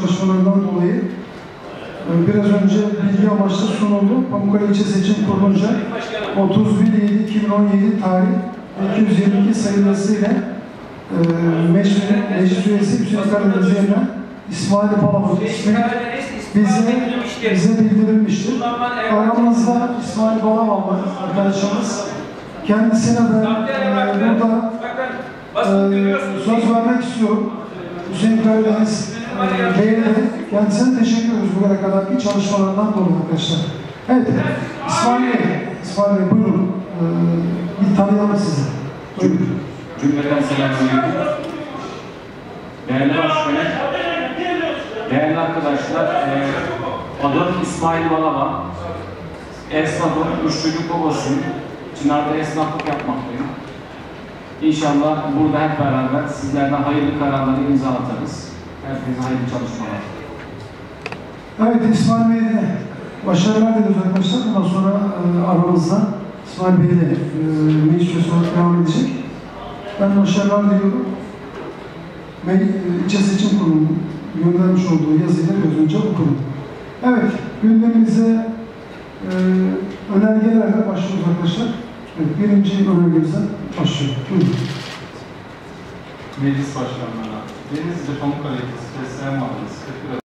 çalışmalarından dolayı biraz önce bilgi amaçlı sunuldu. Pamukkale İlçe Seçim Kurulu'nca 31.7.2017 tarih 222 sayılısıyla meclis üyesi Hüseyin Karadeniz yerine İsmail Bala'nın ismi bize bildirilmiştir. Aramızda İsmail Bala var arkadaşımız. Kendisine ben burada söz vermek istiyorum. Hüseyin Karadeniz Bey'e kendisine teşekkür ediyoruz bugüne kadarki çalışmalarından dolayı arkadaşlar. Evet, İsmail Bey buyurun. Bir tanıyalım sizi. Buyurun. Cümleten selamünaleyküm. Değerli başkanım, değerli arkadaşlar, adım İsmail Balaba. Esnafım, 3 çocuk babasıyım. Çınar'da esnaflık yapmaktayım. İnşallah burada hep beraber sizlerden hayırlı kararları imza atarız. Herkese hayırlı çalışmalar. Evet, İsmail Bey'e başarılar diliyoruz arkadaşlar. Bundan sonra aramızda İsmail Bey de meclis üyesi olarak devam edecek. Ben başarılar diliyorum. İlçe Seçim Kurulu'nun göndermiş olduğu yazıyla biraz önce okudum. Evet, gündemimize önergelerle başlıyoruz arkadaşlar. Evet, birinci önergemizden başlıyoruz. Buyurun. Meclis Başkanlığı'na Denizli Pamukkale İlçesi Fesleğen Mahallesi